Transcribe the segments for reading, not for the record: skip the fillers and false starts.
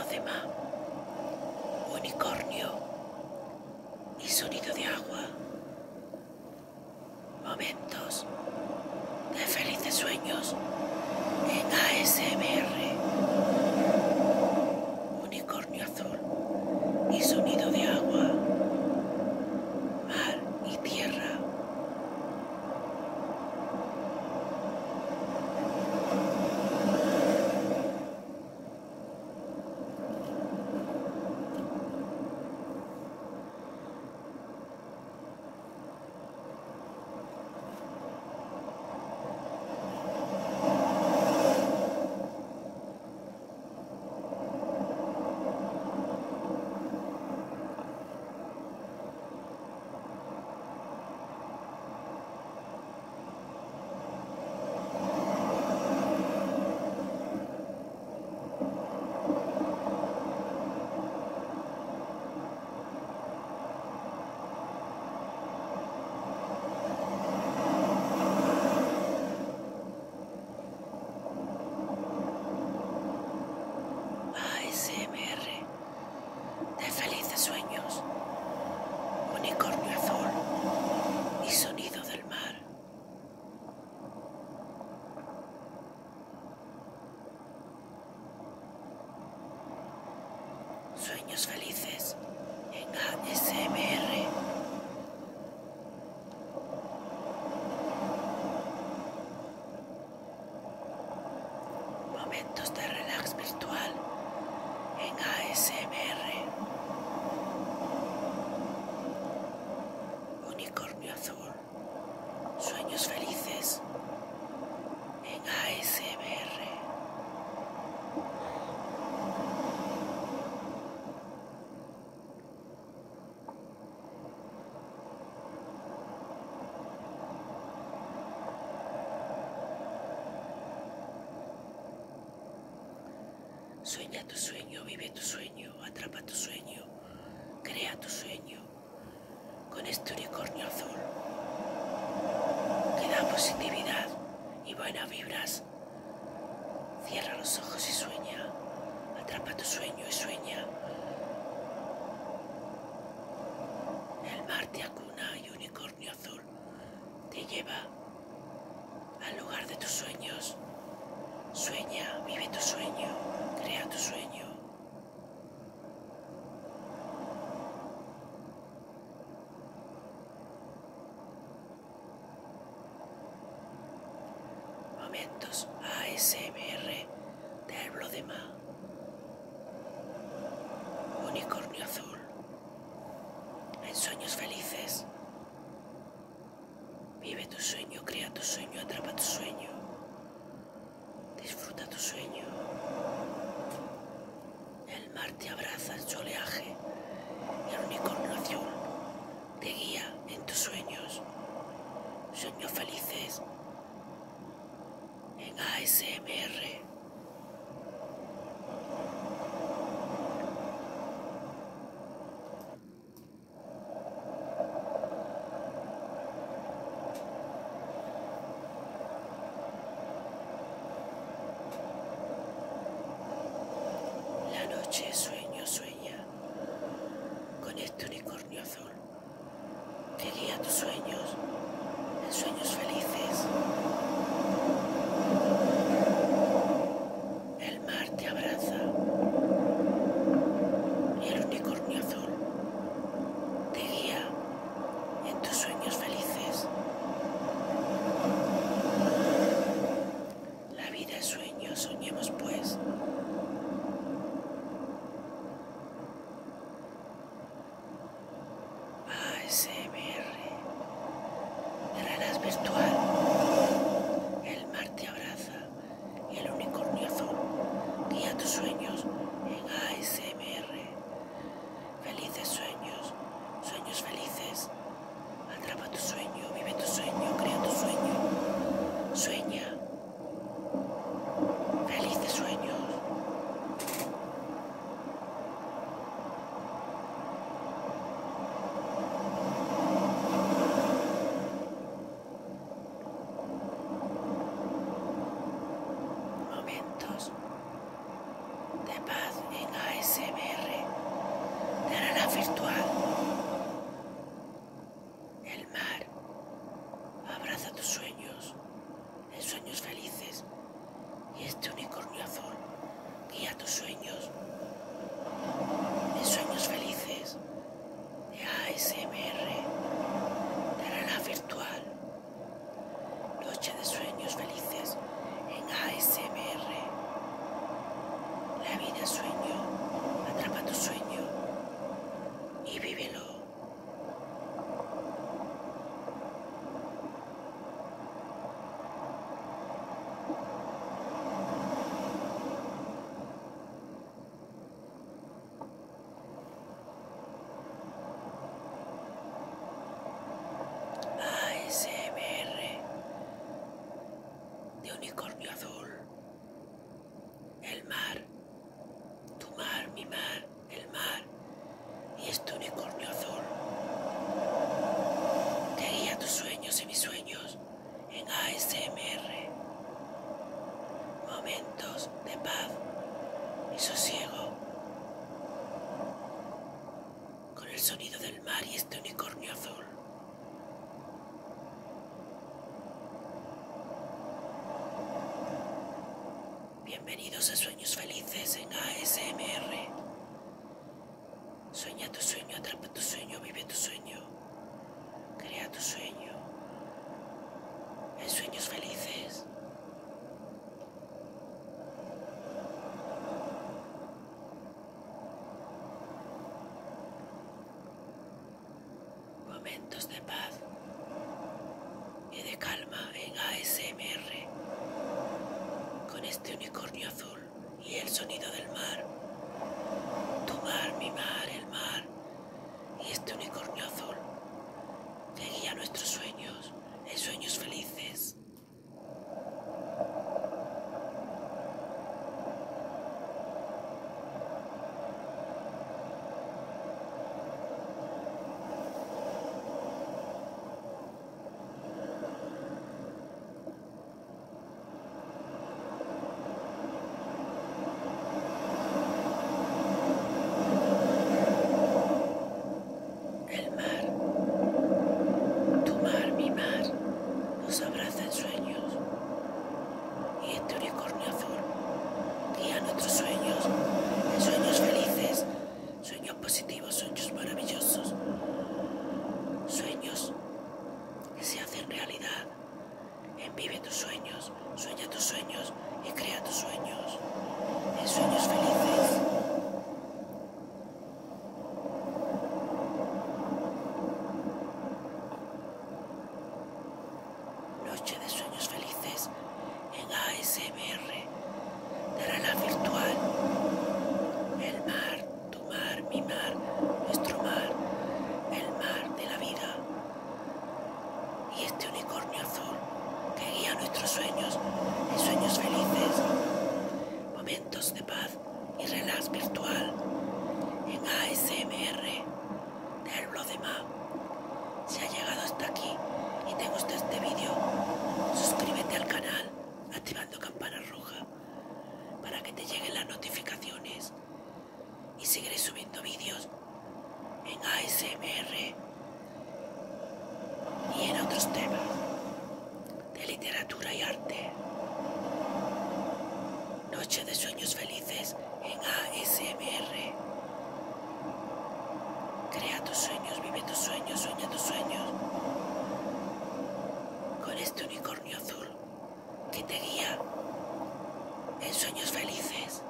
mar, unicornio y sonido de agua. Momentos de felices sueños en ASMR. Unicornio azul y sonido de agua, mar y tierra. ASMR de felices sueños, unicornio azul y sonido del mar. Sueños felices en ASMR. Momentos de relax virtual en ASMR. Unicornio azul. Sueños felices en ASMR. Sueña tu sueño, vive tu sueño, atrapa tu sueño, crea tu sueño con este unicornio azul que da positividad y buenas vibras. Cierra los ojos y sueña, atrapa tu sueño y sueña. El mar te acuna y unicornio azul te lleva al lugar de tus sueños. Sueña, vive tu sueño, crea tu sueño. Momentos ASMR de Eblodema. Unicornio azul. En sueños felices. Vive tu sueño, crea tu sueño, atrapa tu sueño. Disfruta tu sueño. El mar te abraza, el oleaje y el unicornio azul te guía en tus sueños. Sueños felices en ASMR. La noche sueña con este unicornio azul que guía tus sueños en sueños felices. El mar te abraza y el unicornio azul te guía en tus sueños felices. La vida es sueño, soñemos pues. ASMR de relax virtual. El mar te abraza y el unicornio azul guía tus sueños en ASMR. Felices sueños, sueños felices. Atrapa tu sueño, vive tu sueño, crea tu sueño. Sueña. Felices sueños. Bienvenidos a Sueños Felices en ASMR. Sueña tu sueño, atrapa tu sueño, vive tu sueño, crea tu sueño. En Sueños Felices. Momentos de paz y de calma en ASMR. Con este unicornio azul y el sonido del mar. Tu mar, mi mar, el mar. Y este unicornio azul que guía nuestros sueños en Sueños Felices. El mar, tu mar, mi mar, nos abraza en sueños. Y este unicornio azul guía nuestros sueños en Sueños Felices, sueños positivos, sueños maravillosos, sueños que se hacen realidad. Vive tus sueños, sueña tus sueños y crea tus sueños en Sueños Felices. Noche de Sueños Felices en ASMR de reloj virtual. El mar, tu mar, mi mar, nuestro mar, el mar de la vida. Y este unicornio azul que guía nuestros sueños en Sueños Felices. Momentos de paz y relax virtual en ASMR de Herblodeman. Si ha llegado hasta aquí y te gusta este vídeo, suscríbete al canal activando campana roja para que te lleguen las notificaciones y seguiré subiendo vídeos en ASMR y en otros temas de literatura y arte. Noche de Sueños Felices en ASMR. Crea tus sueños, vive tus sueños, sueña tus sueños. Con este unicornio azul que te guía en Sueños Felices.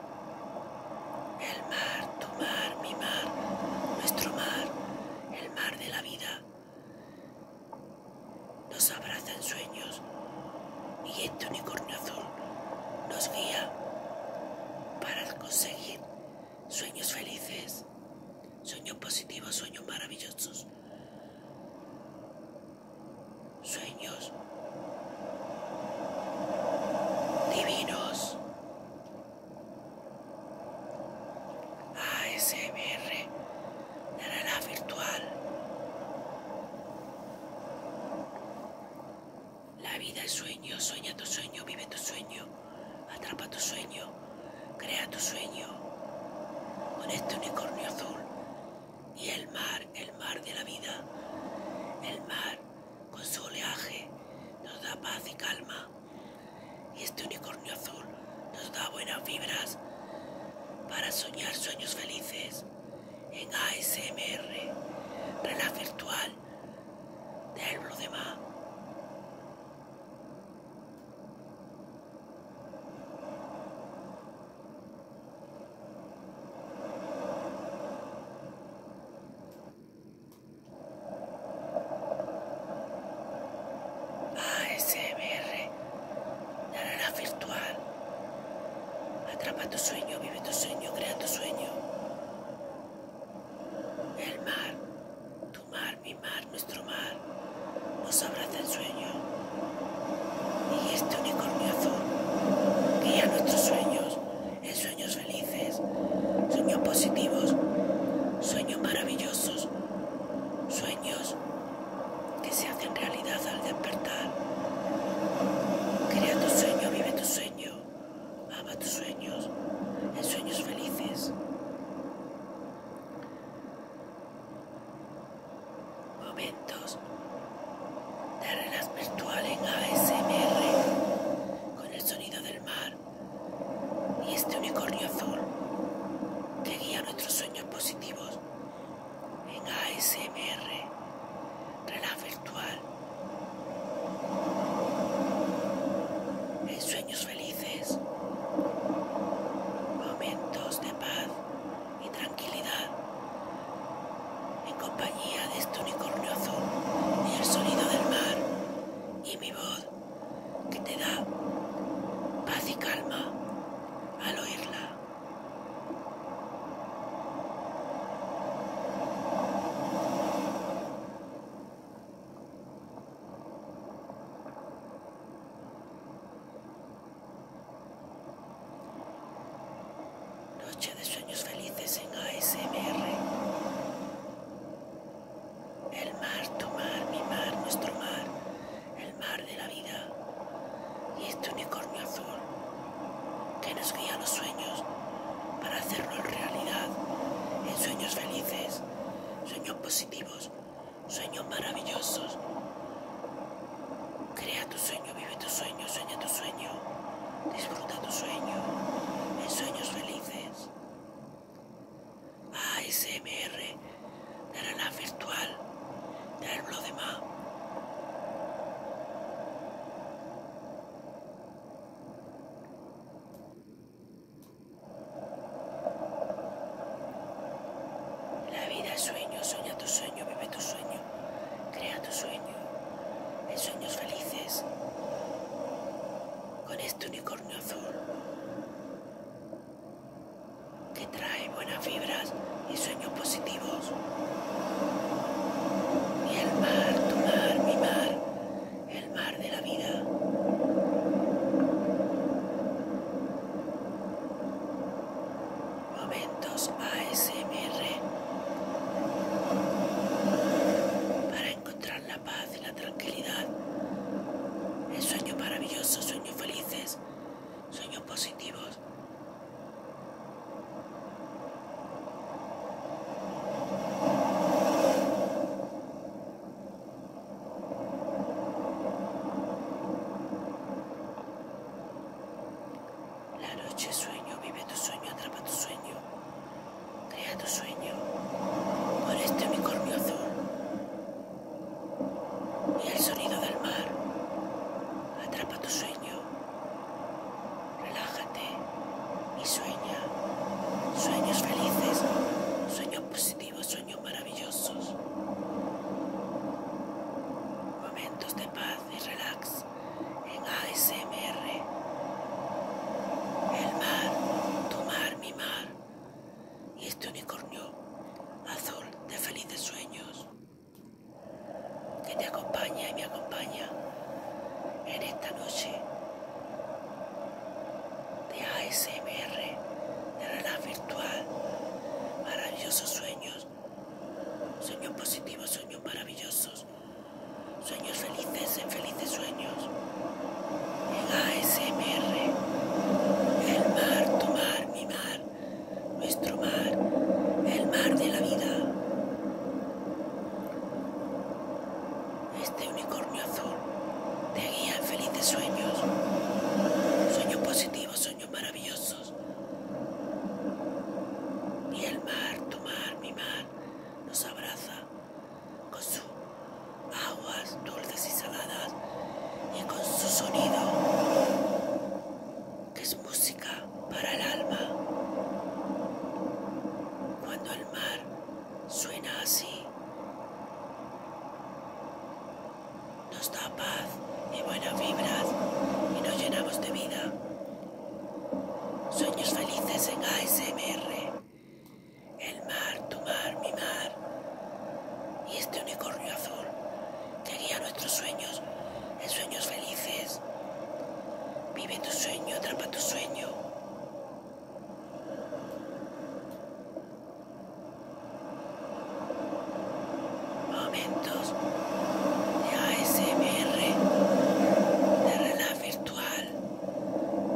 El mar, tu mar, mi mar, nuestro mar, el mar de la vida. Nos abraza en sueños y este unicornio azul nos guía para conseguir sueños felices, sueños positivos, sueños maravillosos, sueños divinos. ASMR de realidad virtual. La vida es sueño, sueña tu sueño, vive tu sueño, atrapa tu sueño, crea tu sueño. Con este unicornio azul y el mar de la vida, el mar con su oleaje nos da paz y calma. Y este unicornio azul nos da buenas vibras para soñar sueños felices en ASMR, reloj virtual de Herblodeman. ASMR de realidad virtual. Atrapa tu sueño, vive tu sueño, crea tu sueño. El mar, tu mar, mi mar, nuestro mar, nos abraza en sueño. Y este unicornio azul guía nuestros sueños en sueños felices, sueños positivos, sueños maravillosos, sueños que se hacen realidad al despertar. Crea tu sueño, vive tu sueño, ama tus sueños en Sueños Felices. Momentos de relax virtual en ASMR con el sonido del mar los sueños para hacerlo en realidad, en sueños felices, sueños positivos, sueños maravillosos. Crea tu sueño, vive tu sueño, sueña tu sueño, disfruta tu sueño, en sueños felices. ASMR de reloj virtual del blog de Ma. La vida es sueño, sueña tu sueño, vive tu sueño, crea tu sueño, en sueños felices, con este unicornio azul que trae buenas vibras y sueños positivos. Y el mar, tu mar, mi mar, el mar de la vida. Momentos ASMR para encontrar la paz y la tranquilidad en sueños maravillosos, sueños felices, sueños positivos. La noche es sueño, vive tu sueño, atrapa tu sueño, crea tu sueño con este unicornio azul y el sonido del mar. Atrapa tu sueño, relájate y sueña. Sueños felices, sueños positivos, sueños maravillosos. Momentos de paz y relax en ASMR. El mar, tu mar, mi mar. Y este unicornio azul de felices sueños que te acompaña y me acompaña en esta noche de ASMR, de reloj virtual, maravillosos sueños, sueños positivos, sueños maravillosos, sueños felices en felices sueños, en ASMR, el mar, tu mar, mi mar, nuestro mar, el mar de la vida. Este unicornio azul te guía en felices sueños, sueños positivos, sueños maravillosos. Y el mar, tu mar, mi mar, nos abraza con sus aguas dulces y saladas y con su sonido, que es música para el alma. Cuando el mar suena así, nos da paz y buenas vibras y nos llenamos de vida. Sueños felices en ASMR. El mar, tu mar, mi mar. Y este unicornio azul que guía nuestros sueños en sueños felices. Vive tu sueño, atrapa tu sueño. Momentos de ASMR, de reloj virtual,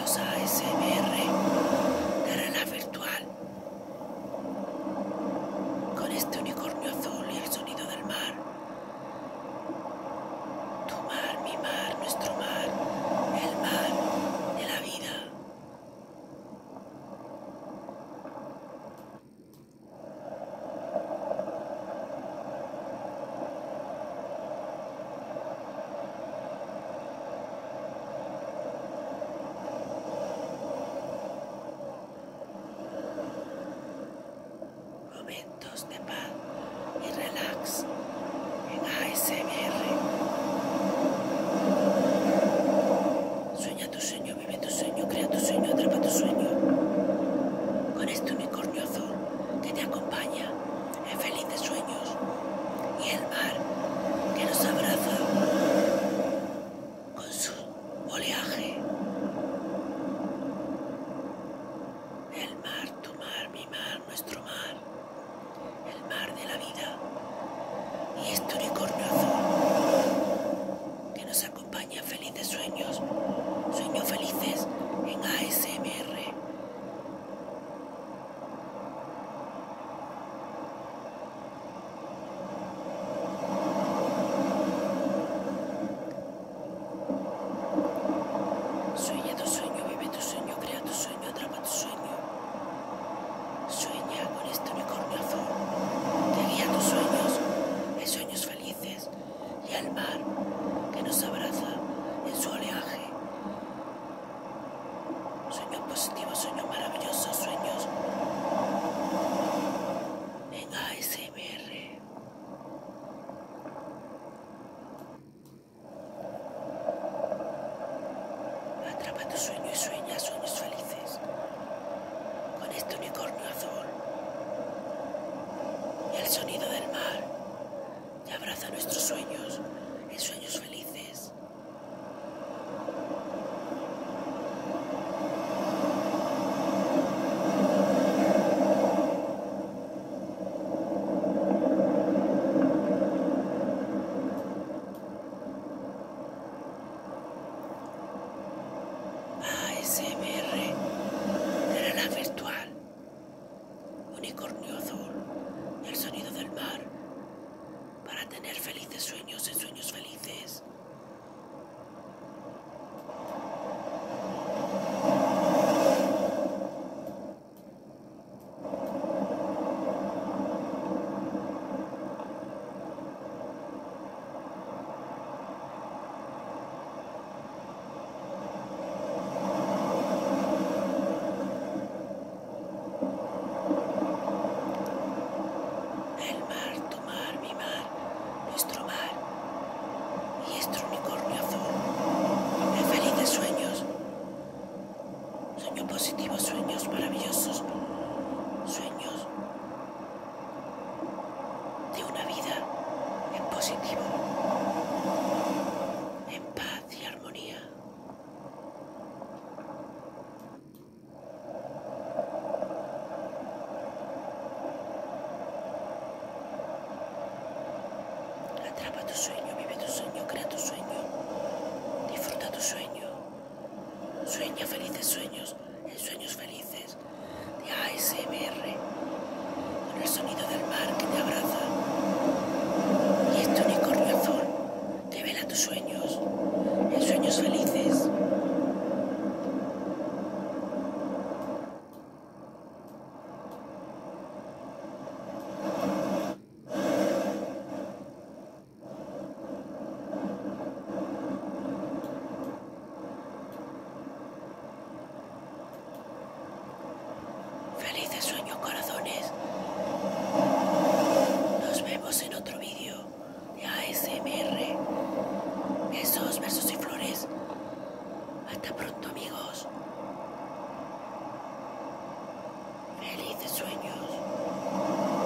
los ASMR de reloj virtual con este unicornio azul y el sonido del mar. Tu mar, mi mar, nuestro mar, el mar de la vida. Momentos de paz y relax en ASMR. Sueña tu sueño, vive tu sueño, crea tu sueño, atrapa tu sueño. Con este unicornio azul que te acompaña en felices sueños y el mar que nos abraza con su oleaje. El mar, tu mar, mi mar, nuestro mar. El mar de la vida y este unicornio azul que nos acompaña en felices sueños, sueños felices en ASMR. Sueña tu sueño, vive tu sueño, crea tu sueño, atrapa tu sueño. Sueña con este unicornio azul que guía tus sueños en sueños felices y al mar que nos abraza en su oleaje. Sueños positivos, sueños maravillosos, sueños en ASMR. Atrapa tu sueño y sueña sueños felices con este unicornio azul y el sonido del mar que abraza nuestros sueños en sueños felices. ASMR de reloj virtual, unicornio azul y el sonido del mar para tener felices sueños en sueños felices. El mar, tu mar, mi mar, nuestro mar y este unicornio azul en felices sueños, sueños positivos, sueños maravillosos, sueños de una vida en positivo, en paz y armonía. Atrapa tu sueño, vive tu sueño, crea tu sueño, disfruta tu sueño, sueña felices sueños en sueños felices de ASMR con el sonido del mar que te abraza y este unicornio azul que vela tus sueños en sueños felices. Felices sueños, corazones. Nos vemos en otro vídeo de ASMR. Besos, besos y flores. Hasta pronto, amigos. Felices sueños.